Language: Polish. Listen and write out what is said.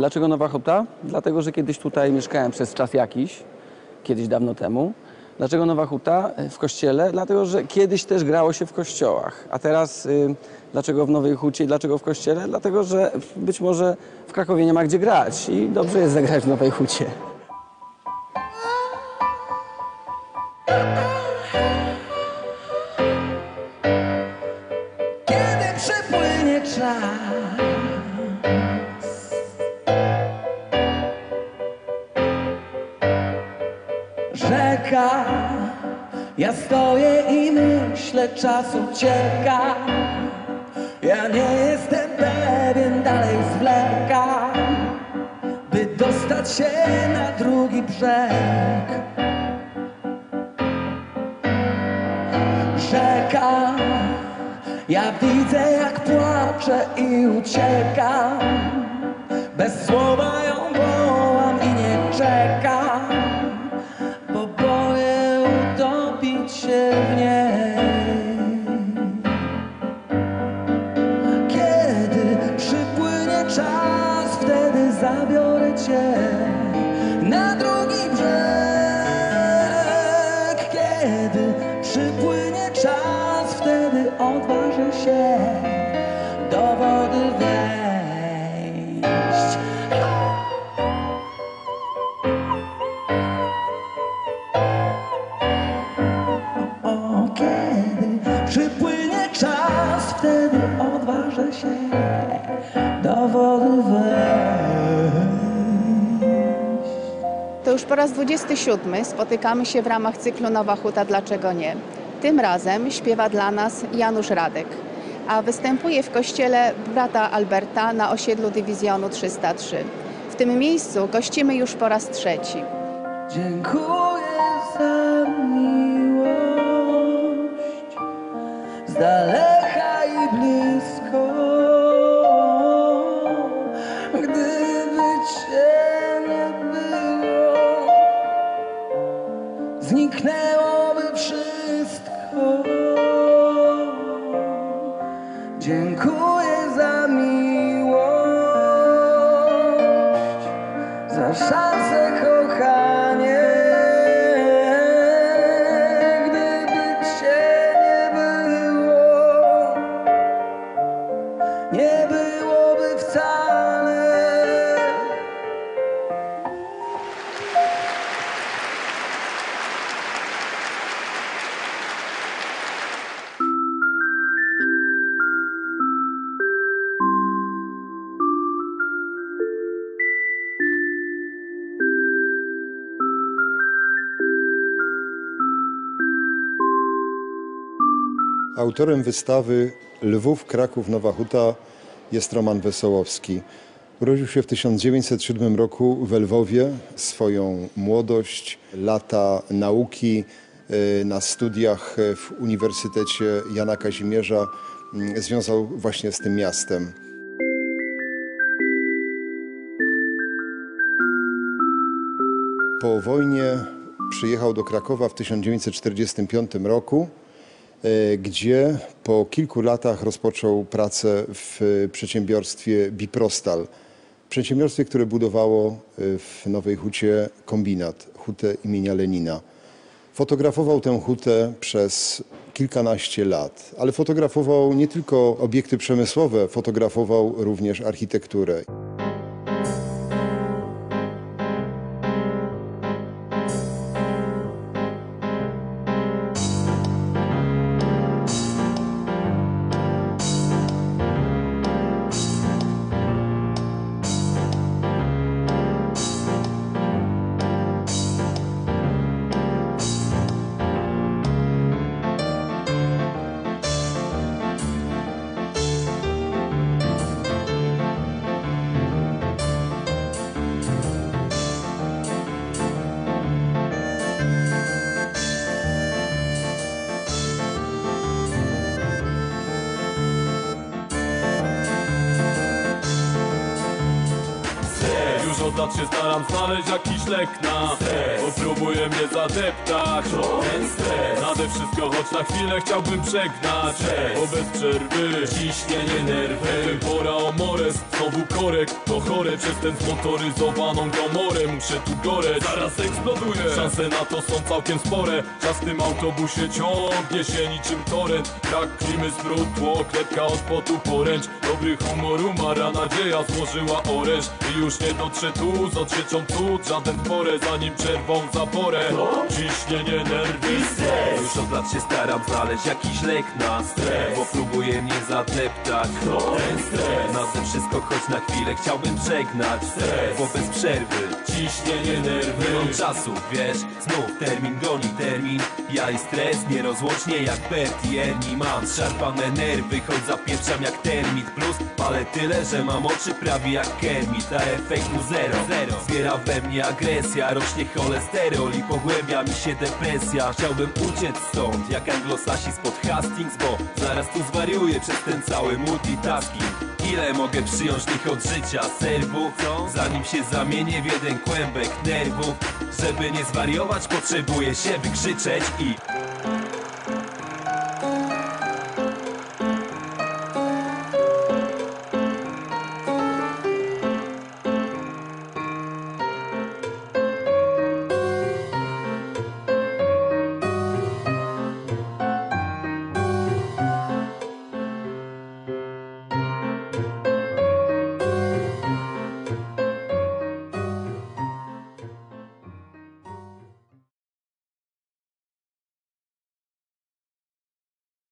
Dlaczego Nowa Huta? Dlatego, że kiedyś tutaj mieszkałem przez czas jakiś, kiedyś dawno temu. Dlaczego Nowa Huta w kościele? Dlatego, że kiedyś też grało się w kościołach. A teraz dlaczego w Nowej Hucie i dlaczego w kościele? Dlatego, że być może w Krakowie nie ma gdzie grać i dobrze jest zagrać w Nowej Hucie. Kiedy przepłynie czas, rzeka, ja stoję i myślę, czas ucieka. Ja nie jestem pewien, dalej zwlekam, by dostać się na drugi brzeg. Rzeka, ja widzę, jak płaczę i uciekam. Bez słowa ją wołam i nie czekam, bo boję utopić się w niej. Kiedy przypłynie czas, wtedy zabiorę cię na drugi brzeg. Kiedy przypłynie czas, wtedy odważę się do wody wejść. O, kiedy przypłynie czas, wtedy odważę się do wody wejść. To już po raz 27 spotykamy się w ramach cyklu Nowa Huta Dlaczego nie? Tym razem śpiewa dla nas Janusz Radek, a występuje w kościele brata Alberta na osiedlu Dywizjonu 303. W tym miejscu gościmy już po raz trzeci. Dziękuję za miłość z daleka i blisko. Gdyby cię nie było, zniknęłoby wszystko. Dziękuję za miłość, za szansę kochanie. Gdyby cię nie byłoby wcale. Autorem wystawy Lwów, Kraków, Nowa Huta jest Roman Wesołowski. Urodził się w 1907 roku we Lwowie. Swoją młodość, lata nauki na studiach w Uniwersytecie Jana Kazimierza związał właśnie z tym miastem. Po wojnie przyjechał do Krakowa w 1945 roku, gdzie po kilku latach rozpoczął pracę w przedsiębiorstwie Biprostal. Przedsiębiorstwie, które budowało w Nowej Hucie kombinat, hutę imienia Lenina. Fotografował tę hutę przez kilkanaście lat, ale fotografował nie tylko obiekty przemysłowe, fotografował również architekturę. Od lat się staram znaleźć jakiś lek na stres, bo próbuje mnie zadeptać. Ten stres, nade wszystko choć na chwilę chciałbym przegnać, bo bez przerwy ciśnienie nerwy. Pora o mores, znowu korek, to chore. Przez ten zmotoryzowaną gomorę muszę tu goreć, zaraz eksploduję. Szanse na to są całkiem spore. Czas w tym autobusie ciągnie się niczym torrent. Brak klimy, smród, tłok, klepka od potu poręcz. Dobry humor umarła, nadzieja złożyła oręż. I już nie dotrze tu, z odsieczą cud żaden w porę, zanim przerwą zaporę. Ciśnienie nerwy, stres. Już od lat się staram znaleźć jakiś lek na stres, bo próbuje mnie zadeptać. Ten stres, Nade wszystko choć na chwilę chciałbym przegnać stres, bo bez przerwy ciśnienie nerwy. nie mam czasu, wiesz, znów termin goni termin. Ja i stres nierozłącznie jak Bert i Ernie. Mam zszarpane nerwy, choć zapieprzam jak termit. Plus palę tyle, że mam oczy prawie jak Kermit, a efektu zero. Zbiera we mnie agresja, rośnie cholesterol i pogłębia mi się depresja. Chciałbym uciec stąd jak anglosasi spod Hastings, bo zaraz tu zwariuję przez ten cały multitasking. Ile mogę przyjąć tych od życia serwów, zanim się zamienię w jeden kłębek nerwów? Żeby nie zwariować, potrzebuję się wykrzyczeć i